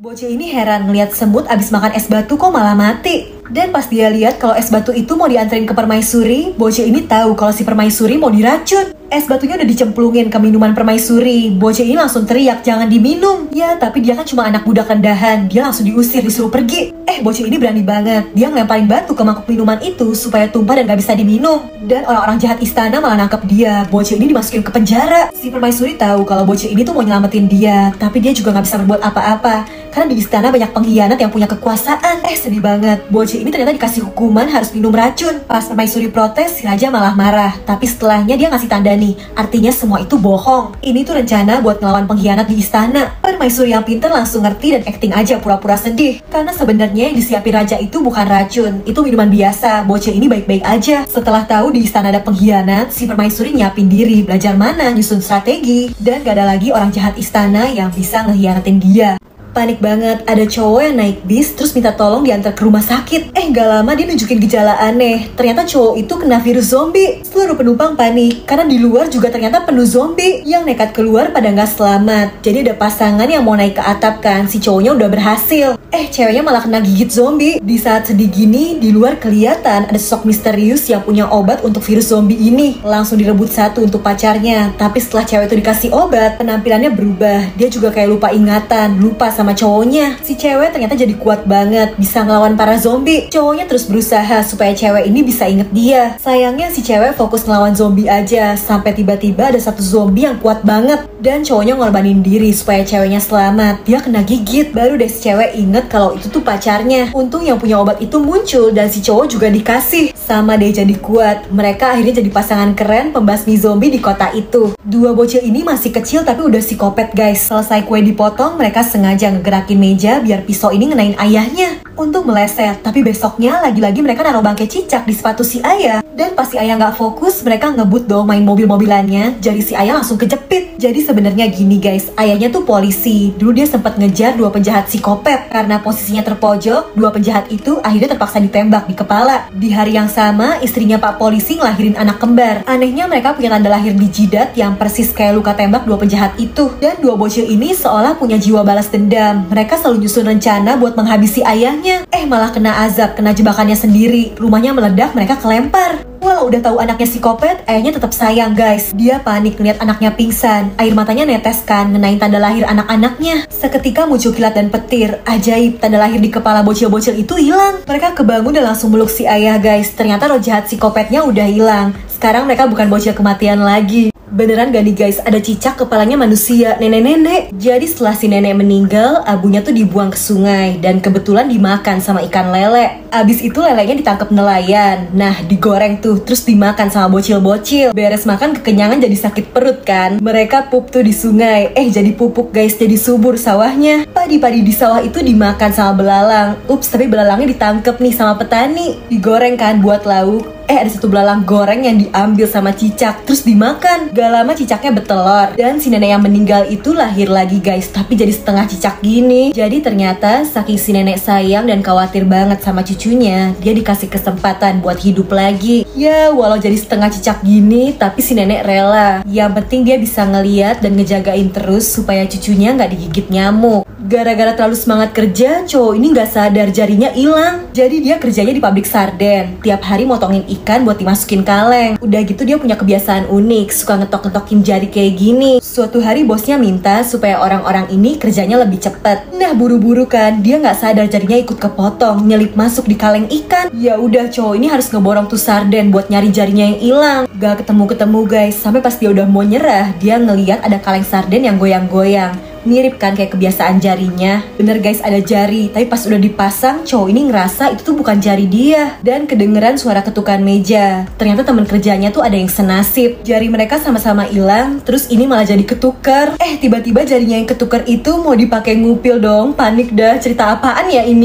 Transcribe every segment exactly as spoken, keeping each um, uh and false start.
Bocil ini heran ngeliat semut abis makan es batu kok malah mati. Dan pas dia lihat kalau es batu itu mau dianterin ke permaisuri, bocil ini tahu kalau si permaisuri mau diracun. Es batunya udah dicemplungin ke minuman permaisuri. Bocil ini langsung teriak jangan diminum. Ya tapi dia kan cuma anak budak rendahan, dia langsung diusir, disuruh pergi. Eh bocil ini berani banget, dia ngelemparin batu ke mangkuk minuman itu supaya tumpah dan gak bisa diminum. Dan orang-orang jahat istana malah nangkep dia. Bocil ini dimasukin ke penjara. Si permaisuri tahu kalau bocil ini tuh mau nyelamatin dia, tapi dia juga gak bisa berbuat apa-apa karena di istana banyak pengkhianat yang punya kekuasaan. Eh sedih banget, bocil ini ternyata dikasih hukuman harus minum racun. Pas permaisuri protes, si raja malah marah. Tapi setelahnya dia ngasih tanda nih, artinya semua itu bohong. Ini tuh rencana buat ngelawan pengkhianat di istana. Permaisuri yang pintar langsung ngerti dan acting aja pura-pura sedih. Karena sebenarnya yang disiapin raja itu bukan racun, itu minuman biasa. Bocil ini baik-baik aja. Setelah tahu di istana ada pengkhianat, si permaisuri nyiapin diri, belajar mana, nyusun strategi. Dan gak ada lagi orang jahat istana yang bisa ngehianatin dia. Panik banget, ada cowok yang naik bis terus minta tolong diantar ke rumah sakit. Eh gak lama dia nunjukin gejala aneh. Ternyata cowok itu kena virus zombie. Seluruh penumpang panik karena di luar juga ternyata penuh zombie. Yang nekat keluar pada gak selamat. Jadi ada pasangan yang mau naik ke atap kan, si cowoknya udah berhasil. Eh ceweknya malah kena gigit zombie. Di saat sedih gini, di luar kelihatan ada sosok misterius yang punya obat untuk virus zombie ini. Langsung direbut satu untuk pacarnya. Tapi setelah cewek itu dikasih obat, penampilannya berubah. Dia juga kayak lupa ingatan, lupa sama sama cowoknya. Si cewek ternyata jadi kuat banget, bisa ngelawan para zombie. Cowoknya terus berusaha supaya cewek ini bisa inget dia. Sayangnya si cewek fokus ngelawan zombie aja, sampai tiba-tiba ada satu zombie yang kuat banget. Dan cowoknya ngorbanin diri supaya ceweknya selamat. Dia kena gigit, baru deh si cewek inget kalau itu tuh pacarnya. Untung yang punya obat itu muncul dan si cowok juga dikasih. Sama deh jadi kuat. Mereka akhirnya jadi pasangan keren pembasmi zombie di kota itu. Dua bocil ini masih kecil tapi udah psikopat guys. Selesai kue dipotong, mereka sengaja ngegerakin meja biar pisau ini ngenain ayahnya. Untuk meleset, tapi besoknya lagi-lagi mereka naruh bangkai cicak di sepatu si ayah. Dan pas si ayah nggak fokus, mereka ngebut dong main mobil-mobilannya. Jadi si ayah langsung kejepit. Jadi sebenarnya gini guys, ayahnya tuh polisi. Dulu dia sempat ngejar dua penjahat psikopat. Karena posisinya terpojok, dua penjahat itu akhirnya terpaksa ditembak di kepala. Di hari yang sama, istrinya Pak Polisi ngelahirin anak kembar. Anehnya mereka punya tanda lahir di jidat yang persis kayak luka tembak dua penjahat itu. Dan dua bocil ini seolah punya jiwa balas dendam. Mereka selalu nyusun rencana buat menghabisi ayahnya. Eh malah kena azab, kena jebakannya sendiri. Rumahnya meledak, mereka kelempar. Walau udah tahu anaknya psikopat, ayahnya tetap sayang guys. Dia panik ngeliat anaknya pingsan. Air matanya netes kan, ngenain tanda lahir anak-anaknya. Seketika muncul kilat dan petir. Ajaib, tanda lahir di kepala bocil-bocil itu hilang. Mereka kebangun dan langsung meluk si ayah guys. Ternyata roh jahat psikopatnya udah hilang. Sekarang mereka bukan bocil kematian lagi. Beneran gak nih guys, ada cicak kepalanya manusia, nenek-nenek. Jadi setelah si nenek meninggal, abunya tuh dibuang ke sungai. Dan kebetulan dimakan sama ikan lele. Abis itu lelenya ditangkap nelayan. Nah digoreng tuh, terus dimakan sama bocil-bocil. Beres makan kekenyangan jadi sakit perut kan. Mereka pup tuh di sungai. Eh jadi pupuk guys, jadi subur sawahnya. Padi-padi di sawah itu dimakan sama belalang. Ups, tapi belalangnya ditangkep nih sama petani. Digoreng kan buat lauk. Eh ada satu belalang goreng yang diambil sama cicak, terus dimakan. Gak lama cicaknya bertelur. Dan si nenek yang meninggal itu lahir lagi guys, tapi jadi setengah cicak gini. Jadi ternyata saking si nenek sayang dan khawatir banget sama cucunya, dia dikasih kesempatan buat hidup lagi. Ya walau jadi setengah cicak gini, tapi si nenek rela. Yang penting dia bisa ngeliat dan ngejagain terus supaya cucunya gak digigit nyamuk. Gara-gara terlalu semangat kerja, cowok ini gak sadar jarinya hilang. Jadi dia kerjanya di pabrik sarden. Tiap hari motongin ikan buat dimasukin kaleng. Udah gitu dia punya kebiasaan unik, suka ngetok-ngetokin jari kayak gini. Suatu hari bosnya minta supaya orang-orang ini kerjanya lebih cepet. Nah buru-buru kan, dia nggak sadar jarinya ikut kepotong, nyelip masuk di kaleng ikan. Ya udah cowok ini harus ngeborong tuh sarden buat nyari jarinya yang hilang. Gak ketemu-ketemu guys, sampai pas dia udah mau nyerah, dia ngeliat ada kaleng sarden yang goyang-goyang. Mirip kan kayak kebiasaan jarinya. Bener guys ada jari, tapi pas udah dipasang cowok ini ngerasa itu tuh bukan jari dia. Dan kedengeran suara ketukan meja. Ternyata temen kerjanya tuh ada yang senasib. Jari mereka sama-sama hilang, terus ini malah jadi ketuker. Eh tiba-tiba jarinya yang ketuker itu mau dipakai ngupil dong. Panik dah, cerita apaan ya ini?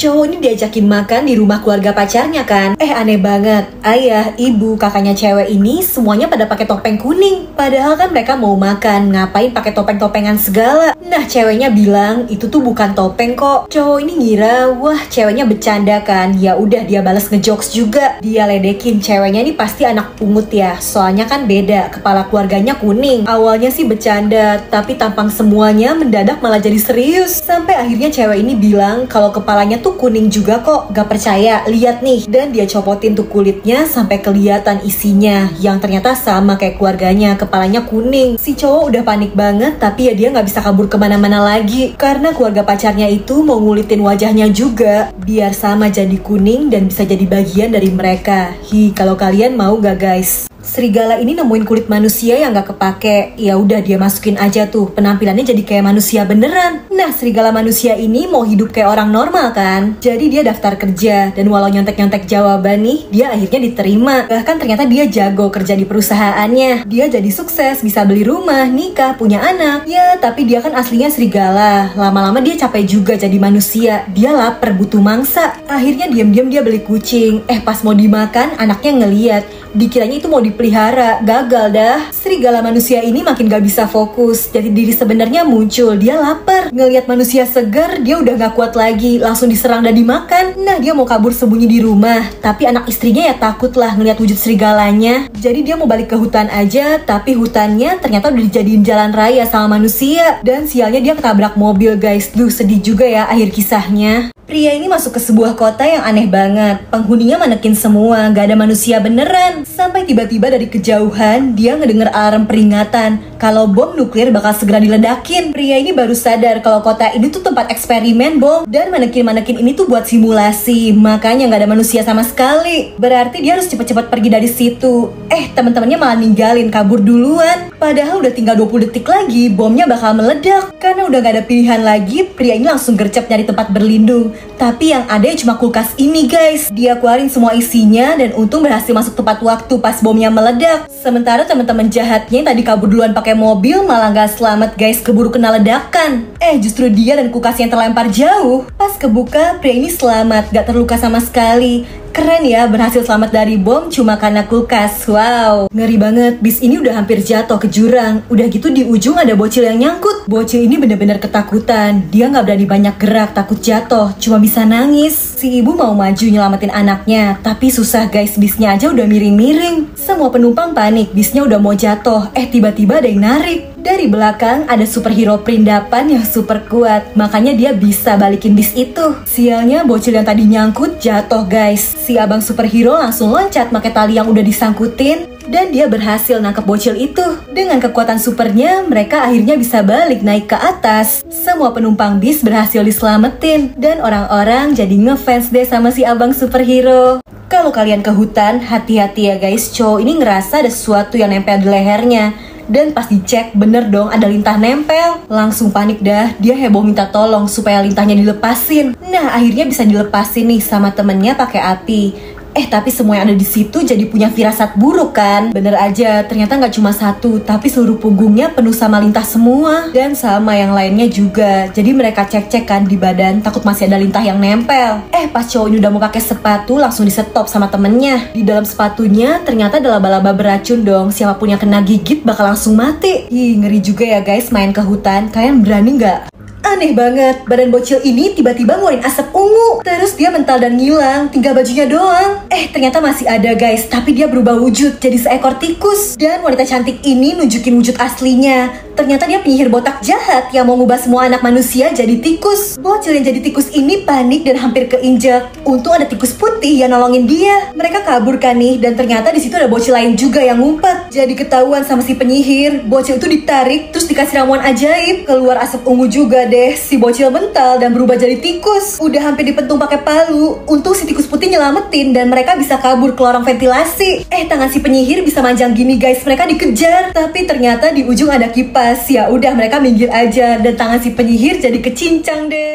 Cowok ini diajakin makan di rumah keluarga pacarnya kan. Eh aneh banget, ayah, ibu, kakaknya cewek ini semuanya pada pakai topeng kuning. Padahal kan mereka mau makan, ngapain pakai topeng-topengan segala. Nah ceweknya bilang itu tuh bukan topeng kok. Cowok ini ngira wah ceweknya bercanda kan. Ya udah dia balas ngejokes juga. Dia ledekin ceweknya ini pasti anak pungut ya. Soalnya kan beda, kepala keluarganya kuning. Awalnya sih bercanda, tapi tampang semuanya mendadak malah jadi serius. Sampai akhirnya cewek ini bilang kalau kepalanya tuh kuning juga kok. Gak percaya, lihat nih. Dan dia copotin tuh kulitnya sampai kelihatan isinya, yang ternyata sama kayak keluarganya, kepalanya kuning. Si cowok udah panik banget, tapi ya dia gak bisa kabur kemana-mana lagi karena keluarga pacarnya itu mau ngulitin wajahnya juga biar sama jadi kuning dan bisa jadi bagian dari mereka. Hi, kalau kalian mau gak guys? Serigala ini nemuin kulit manusia yang gak kepake. Ya udah dia masukin aja tuh, penampilannya jadi kayak manusia beneran. Nah serigala manusia ini mau hidup kayak orang normal kan. Jadi dia daftar kerja, dan walau nyontek-nyontek jawaban nih, dia akhirnya diterima. Bahkan ternyata dia jago kerja di perusahaannya. Dia jadi sukses, bisa beli rumah, nikah, punya anak. Ya tapi dia kan aslinya serigala. Lama-lama dia capek juga jadi manusia. Dia lapar, butuh mangsa. Akhirnya diam-diam dia beli kucing. Eh pas mau dimakan, anaknya ngeliat. Dikiranya itu mau dipelihara, gagal dah. Serigala manusia ini makin gak bisa fokus. Jadi diri sebenarnya muncul, dia lapar. Ngelihat manusia segar, dia udah gak kuat lagi, langsung diserang dan dimakan. Nah dia mau kabur sembunyi di rumah, tapi anak istrinya ya takut lah ngelihat wujud serigalanya. Jadi dia mau balik ke hutan aja, tapi hutannya ternyata udah dijadiin jalan raya sama manusia. Dan sialnya dia ketabrak mobil guys. Duh sedih juga ya akhir kisahnya. Pria ini masuk ke sebuah kota yang aneh banget. Penghuninya manekin semua, gak ada manusia beneran. Sampai tiba-tiba dari kejauhan, dia ngedenger alarm peringatan kalau bom nuklir bakal segera diledakin. Pria ini baru sadar kalau kota ini tuh tempat eksperimen bom. Dan manekin-manekin ini tuh buat simulasi, makanya gak ada manusia sama sekali. Berarti dia harus cepet-cepet pergi dari situ. Eh, teman-temannya malah ninggalin, kabur duluan. Padahal udah tinggal dua puluh detik lagi, bomnya bakal meledak. Karena udah gak ada pilihan lagi, pria ini langsung gercep nyari tempat berlindung. Tapi yang ada cuma kulkas ini guys. Dia keluarin semua isinya dan untung berhasil masuk tepat waktu pas bomnya meledak. Sementara teman-teman jahatnya yang tadi kabur duluan pakai mobil malah gak selamat guys, keburu kena ledakan. Eh justru dia dan kulkasnya yang terlempar jauh. Pas kebuka, pria ini selamat, gak terluka sama sekali. Keren ya, berhasil selamat dari bom cuma karena kulkas. Wow, ngeri banget. Bis ini udah hampir jatuh ke jurang. Udah gitu di ujung ada bocil yang nyangkut. Bocil ini bener-bener ketakutan. Dia nggak berani banyak gerak, takut jatuh, cuma bisa nangis. Si ibu mau maju nyelamatin anaknya, tapi susah guys, bisnya aja udah miring-miring. Semua penumpang panik, bisnya udah mau jatuh. Eh tiba-tiba ada yang narik. Dari belakang ada superhero perindapan yang super kuat, makanya dia bisa balikin bis itu. Sialnya bocil yang tadi nyangkut jatuh guys. Si abang superhero langsung loncat pakai tali yang udah disangkutin, dan dia berhasil nangkep bocil itu. Dengan kekuatan supernya, mereka akhirnya bisa balik naik ke atas. Semua penumpang bis berhasil diselamatin, dan orang-orang jadi ngefans deh sama si abang superhero. Kalau kalian ke hutan, hati-hati ya guys, cowok ini ngerasa ada sesuatu yang nempel di lehernya. Dan pas dicek, bener dong ada lintah nempel. Langsung panik dah, dia heboh minta tolong supaya lintahnya dilepasin. Nah akhirnya bisa dilepasin nih sama temennya pakai api. Eh tapi semua yang ada di situ jadi punya firasat buruk kan. Bener aja, ternyata nggak cuma satu, tapi seluruh punggungnya penuh sama lintah semua. Dan sama yang lainnya juga. Jadi mereka cek-cek kan di badan, takut masih ada lintah yang nempel. Eh pas cowok ini udah mau pakai sepatu, langsung disetop sama temennya. Di dalam sepatunya ternyata ada laba-laba beracun dong. Siapapun yang kena gigit bakal langsung mati. Ih ngeri juga ya guys main ke hutan. Kalian berani nggak? Aneh banget, badan bocil ini tiba-tiba ngeluarin asap ungu. Terus dia mental dan ngilang, tinggal bajunya doang. Eh ternyata masih ada guys, tapi dia berubah wujud jadi seekor tikus. Dan wanita cantik ini nunjukin wujud aslinya. Ternyata dia penyihir botak jahat yang mau ngubah semua anak manusia jadi tikus. Bocil yang jadi tikus ini panik dan hampir keinjak. Untung ada tikus putih yang nolongin dia. Mereka kabur kan nih, dan ternyata di situ ada bocil lain juga yang ngumpet. Jadi ketahuan sama si penyihir. Bocil itu ditarik, terus dikasih ramuan ajaib. Keluar asap ungu juga deh. Si bocil mental dan berubah jadi tikus. Udah hampir dipentung pakai palu. Untung si tikus putih nyelamatin dan mereka bisa kabur ke lorong ventilasi. Eh tangan si penyihir bisa manjang gini guys, mereka dikejar. Tapi ternyata di ujung ada kipas. Ya udah mereka minggir aja dan tangan si penyihir jadi kecincang deh.